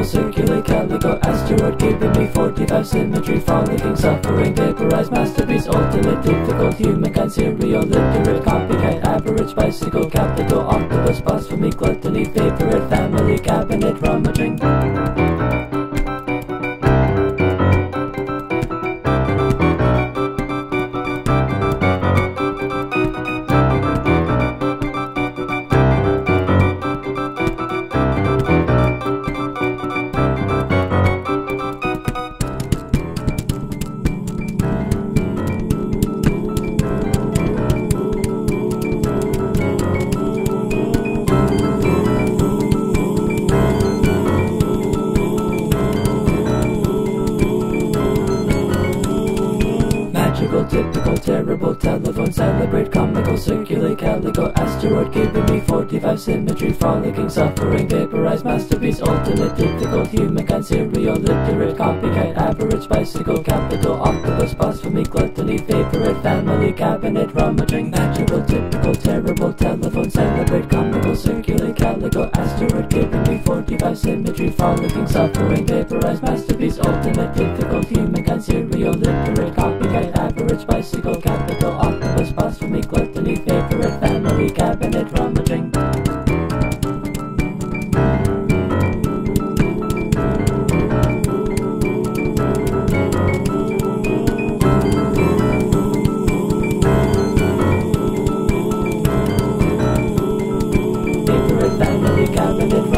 circulate, calico, asteroid, giving me 45 symmetry, frolicking, suffering, vaporize, masterpiece, ultimate, difficult, humankind, serial, literate, copycat, average, bicycle, capital, octopus, blasphemy, gluttony, favorite, family, cabinet, rummaging. Typical, terrible, telephone, celebrate, comical, circulate, calico, asteroid, giving me 45 symmetry, frolicking, suffering, vaporize, masterpiece, ultimate, difficult, humankind, serial, literate, copycat, average, bicycle, capital, octopus, blasphemy, gluttony, favorite, family, cabinet, rummaging. Magical, typical, terrible, telephone, celebrate, comical, circulate, calico, asteroid, giving me 45 symmetry, frolicking, suffering, vaporize, masterpiece, ultimate, difficult, humankind, serial, literate, copycat, average, bicycle, capital, octopus, blasphemy, gluttony, favorite, family, cabinet, rummaging. Favorite, family, cabinet,